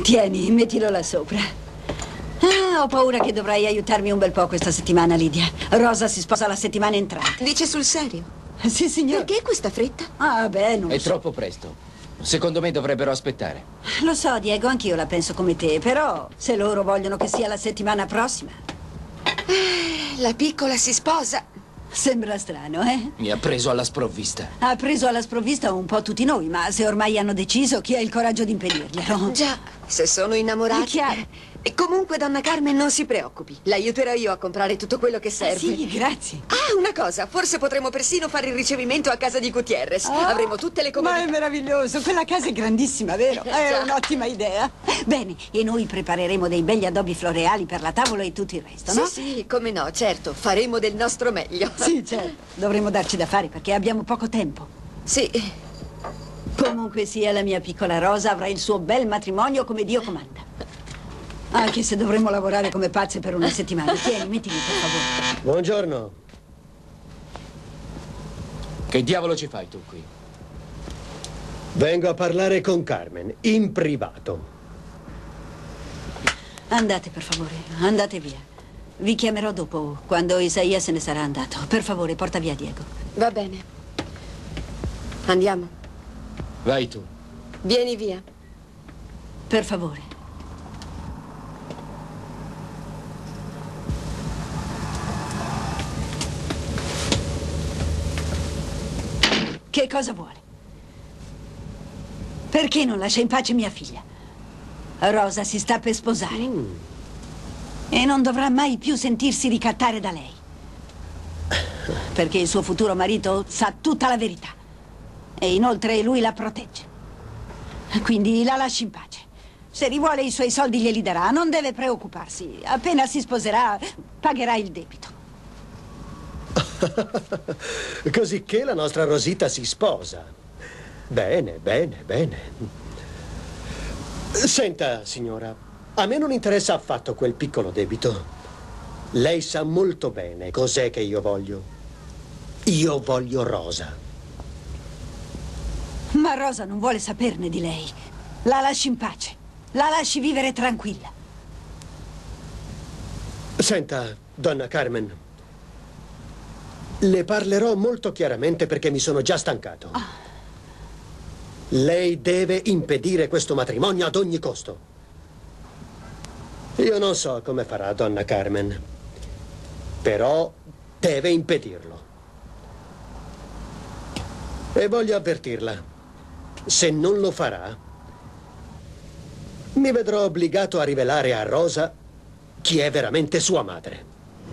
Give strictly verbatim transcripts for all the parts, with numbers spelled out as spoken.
Tieni, mettilo là sopra. Ah, ho paura che dovrai aiutarmi un bel po' questa settimana, Lydia. Rosa si sposa la settimana entrante. Dice sul serio? Sì, signor. Perché questa fretta? Ah, beh, non lo È so. troppo presto. Secondo me dovrebbero aspettare. Lo so, Diego, anch'io la penso come te, però se loro vogliono che sia la settimana prossima... La piccola si sposa. Sembra strano, eh? Mi ha preso alla sprovvista. Ha preso alla sprovvista un po' tutti noi, ma se ormai hanno deciso, chi ha il coraggio di impedirglielo? Già, se sono innamorati. È chiaro. E comunque, donna Carmen, non si preoccupi. L'aiuterò io a comprare tutto quello che serve. Sì, grazie. Ah, una cosa, forse potremo persino fare il ricevimento a casa di Gutierrez. Ah, Avremo tutte le ma comodità. è meraviglioso, quella casa è grandissima, vero? È Già. un'ottima idea. Bene, e noi prepareremo dei begli addobbi floreali per la tavola e tutto il resto, no? Sì, sì, come no, certo, faremo del nostro meglio. Sì, certo. Dovremo darci da fare perché abbiamo poco tempo. Sì. Comunque sia, la mia piccola Rosa avrà il suo bel matrimonio come Dio comanda. Anche se dovremo lavorare come pazze per una settimana. Tieni, mettili, per favore. Buongiorno. Che diavolo ci fai tu qui? Vengo a parlare con Carmen, in privato. Andate, per favore, andate via. Vi chiamerò dopo, quando Isaia se ne sarà andato. Per favore, porta via Diego. Va bene. Andiamo. Vai tu. Vieni via. Per favore. Che cosa vuole? Perché non lascia in pace mia figlia? Rosa si sta per sposare. Mm. E non dovrà mai più sentirsi ricattare da lei. Perché il suo futuro marito sa tutta la verità. E inoltre lui la protegge. Quindi la lasci in pace. Se rivuole i suoi soldi glieli darà, non deve preoccuparsi. Appena si sposerà, pagherà il debito. Cosicché la nostra Rosita si sposa. Bene, bene, bene. Senta, signora, a me non interessa affatto quel piccolo debito. Lei sa molto bene cos'è che io voglio. Io voglio Rosa. Ma Rosa non vuole saperne di lei. La lasci in pace. La lasci vivere tranquilla. Senta, donna Carmen, le parlerò molto chiaramente perché mi sono già stancato. Ah. Lei deve impedire questo matrimonio ad ogni costo. Io non so come farà, donna Carmen, però deve impedirlo. E voglio avvertirla, se non lo farà, mi vedrò obbligato a rivelare a Rosa chi è veramente sua madre.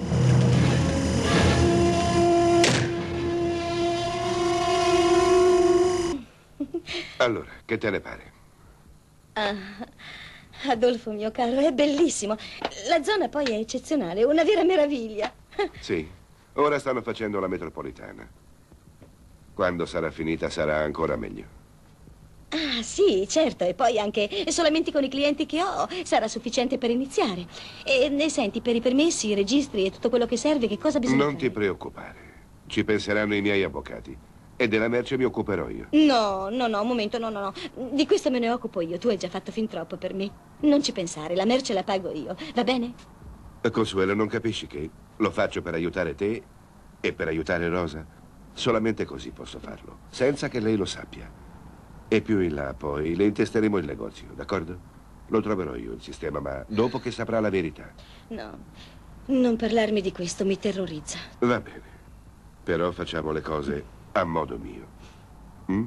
Allora, che te ne pare? Ah, Adolfo, mio caro, è bellissimo. La zona poi è eccezionale, una vera meraviglia. Sì, ora stanno facendo la metropolitana. Quando sarà finita sarà ancora meglio. Ah, sì, certo, e poi anche solamente con i clienti che ho sarà sufficiente per iniziare. E ne senti, per i permessi, i registri e tutto quello che serve, che cosa bisogna Non fare? ti preoccupare, ci penseranno i miei avvocati. E della merce mi occuperò io. No, no, no, un momento, no, no, no. Di questo me ne occupo io, tu hai già fatto fin troppo per me. Non ci pensare, la merce la pago io, va bene? Consuelo, non capisci che lo faccio per aiutare te e per aiutare Rosa? Solamente così posso farlo, senza che lei lo sappia. E più in là, poi, le intesteremo il negozio, d'accordo? Lo troverò io il sistema, ma dopo che saprà la verità. No, non parlarmi di questo, mi terrorizza. Va bene, però facciamo le cose a modo mio. Mm?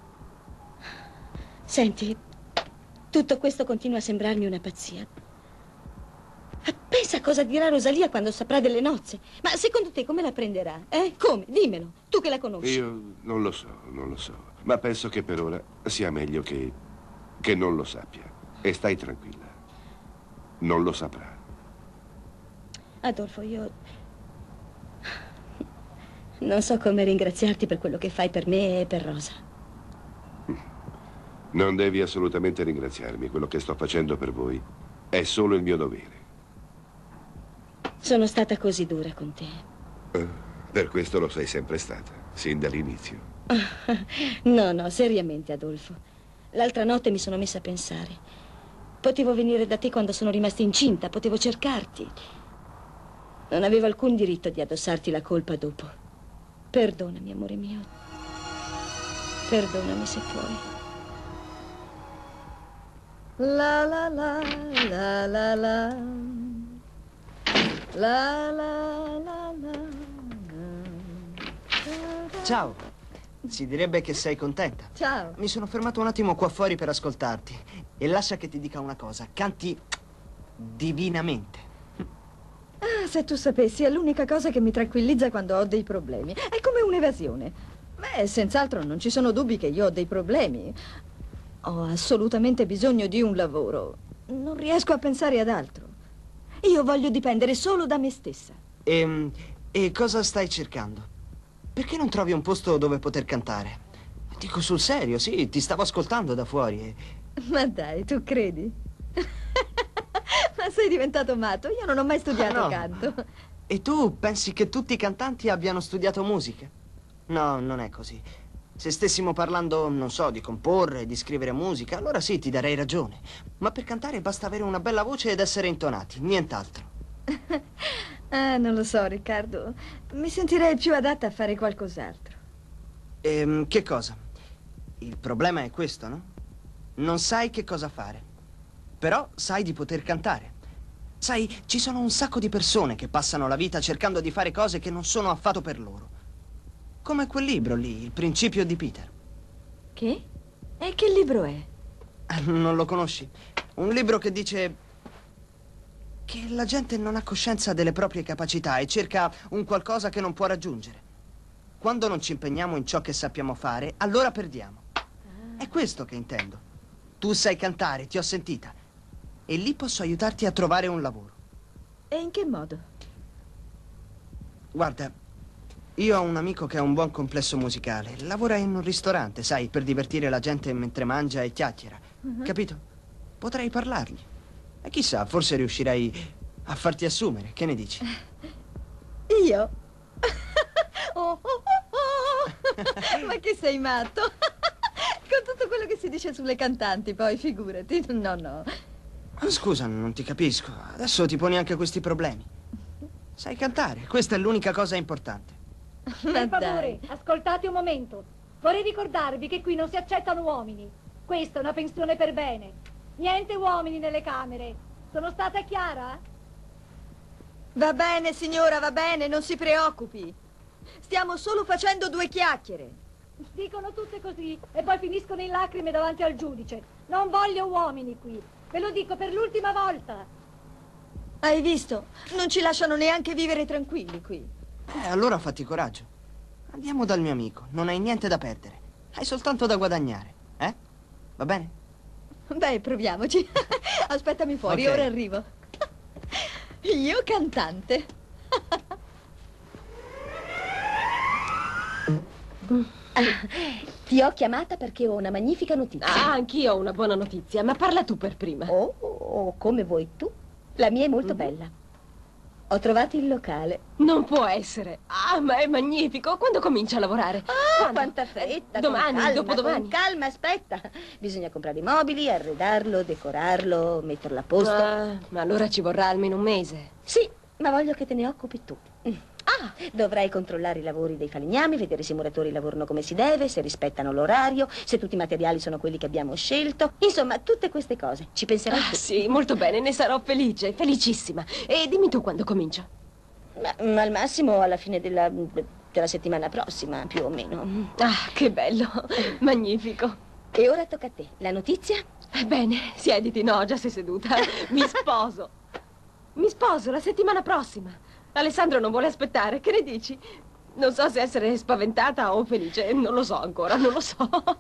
Senti, tutto questo continua a sembrarmi una pazzia. Pensa cosa dirà Rosalia quando saprà delle nozze. Ma secondo te come la prenderà? Eh? Come? Dimmelo, tu che la conosci. Io non lo so, non lo so. Ma penso che per ora sia meglio che, che non lo sappia. E stai tranquilla. Non lo saprà. Adolfo, io non so come ringraziarti per quello che fai per me e per Rosa. Non devi assolutamente ringraziarmi. Quello che sto facendo per voi è solo il mio dovere. Sono stata così dura con te. Eh, per questo lo sei sempre stata, sin dall'inizio. No, no, seriamente, Adolfo. L'altra notte mi sono messa a pensare. Potevo venire da te quando sono rimasta incinta, potevo cercarti. Non avevo alcun diritto di addossarti la colpa dopo. Perdonami, amore mio. Perdonami se puoi. La la la la la la. La la la la. Ciao. Si direbbe che sei contenta. Ciao. Mi sono fermato un attimo qua fuori per ascoltarti. E lascia che ti dica una cosa. Canti divinamente. Ah, se tu sapessi, è l'unica cosa che mi tranquillizza quando ho dei problemi. È come un'evasione. Beh, senz'altro non ci sono dubbi che io ho dei problemi. Ho assolutamente bisogno di un lavoro. Non riesco a pensare ad altro. Io voglio dipendere solo da me stessa. E, e cosa stai cercando? Perché non trovi un posto dove poter cantare? Dico sul serio, sì, ti stavo ascoltando da fuori e... Ma dai, tu credi? Ma sei diventato matto? Io non ho mai studiato Ah, no. canto. E tu pensi che tutti i cantanti abbiano studiato musica? No, non è così. Se stessimo parlando, non so, di comporre, di scrivere musica, allora sì, ti darei ragione. Ma per cantare basta avere una bella voce ed essere intonati, nient'altro. Ah, non lo so, Riccardo. Mi sentirei più adatta a fare qualcos'altro. Ehm, che cosa? Il problema è questo, no? Non sai che cosa fare. Però sai di poter cantare. Sai, ci sono un sacco di persone che passano la vita cercando di fare cose che non sono affatto per loro. Come quel libro lì, Il principio di Peter. Che? E che libro è? Non lo conosci? Un libro che dice che la gente non ha coscienza delle proprie capacità e cerca un qualcosa che non può raggiungere. Quando non ci impegniamo in ciò che sappiamo fare, allora perdiamo. È questo che intendo. Tu sai cantare, ti ho sentita. E lì posso aiutarti a trovare un lavoro. E in che modo? Guarda, io ho un amico che ha un buon complesso musicale. Lavora in un ristorante, sai, per divertire la gente mentre mangia e chiacchiera. Uh-huh. Capito? Potrei parlargli. E chissà, forse riuscirei a farti assumere. Che ne dici? Io? Oh, oh, oh, oh. Ma che sei matto? Con tutto quello che si dice sulle cantanti, poi figurati. No, no. Scusa, non ti capisco. Adesso ti poni anche questi problemi. Sai cantare, questa è l'unica cosa importante. Ma Per favore, dai. ascoltate un momento. Vorrei ricordarvi che qui non si accettano uomini. Questa è una pensione per bene. Niente uomini nelle camere. Sono stata chiara? Va bene, signora, va bene, non si preoccupi. Stiamo solo facendo due chiacchiere. Dicono tutte così e poi finiscono in lacrime davanti al giudice. Non voglio uomini qui. Ve lo dico per l'ultima volta. Hai visto? Non ci lasciano neanche vivere tranquilli qui. Eh, allora fatti coraggio. Andiamo dal mio amico, non hai niente da perdere. Hai soltanto da guadagnare, eh? Va bene? Beh, proviamoci. Aspettami fuori, Ok. ora arrivo. Io cantante. Ti ho chiamata perché ho una magnifica notizia. Ah, anch'io ho una buona notizia, ma parla tu per prima. Oh, oh, come vuoi tu. La mia è molto bella. Ho trovato il locale. Non può essere. Ah, ma è magnifico. Quando comincia a lavorare? Ah, Quando? quanta fretta. Domani, con calma, dopodomani. Con calma, aspetta. Bisogna comprare i mobili, arredarlo, decorarlo, metterlo a posto. Ah, ma allora ci vorrà almeno un mese. Sì, ma voglio che te ne occupi tu. Ah, dovrai controllare i lavori dei falegnami, vedere se i muratori lavorano come si deve, se rispettano l'orario, se tutti i materiali sono quelli che abbiamo scelto. Insomma, tutte queste cose. Ci penserai Ah, tu. sì, molto bene, ne sarò felice, felicissima. E dimmi tu quando comincio. Ma, ma al massimo alla fine della, della settimana prossima, più o meno. Ah, che bello, magnifico. E ora tocca a te. La notizia? Bene, siediti, no, già sei seduta. Mi sposo. Mi sposo la settimana prossima. Alessandro non vuole aspettare, che ne dici? Non so se essere spaventata o felice, non lo so ancora, non lo so. Ma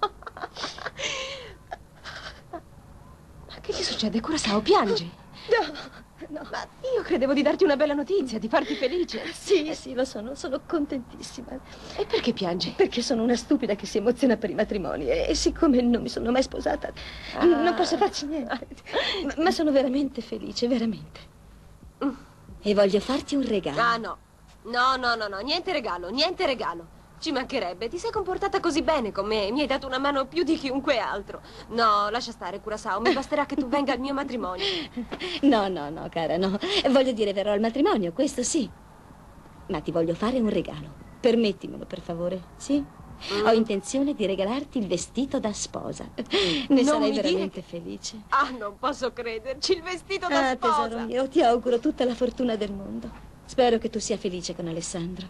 che ti succede, Curaçao? Piangi? No, no. Ma io credevo di darti una bella notizia, di farti felice. Sì, sì, lo sono, sono contentissima. E perché piangi? Perché sono una stupida che si emoziona per i matrimoni e, e siccome non mi sono mai sposata, Ah. non posso farci niente. Ma, ma sono veramente felice, veramente. E voglio farti un regalo. Ah, no. No, no, no, no, niente regalo, niente regalo. Ci mancherebbe, ti sei comportata così bene con me, mi hai dato una mano più di chiunque altro. No, lascia stare, Curaçao, mi basterà che tu venga al mio matrimonio. No, no, no, cara, no. Voglio dire, verrò al matrimonio, questo sì. Ma ti voglio fare un regalo. Permettimelo, per favore, sì? Mm. Ho intenzione di regalarti il vestito da sposa. Ne Non sarai mi veramente dire... felice. Ah, non posso crederci, il vestito da ah, sposa. Ah, tesoro mio, ti auguro tutta la fortuna del mondo. Spero che tu sia felice con Alessandro.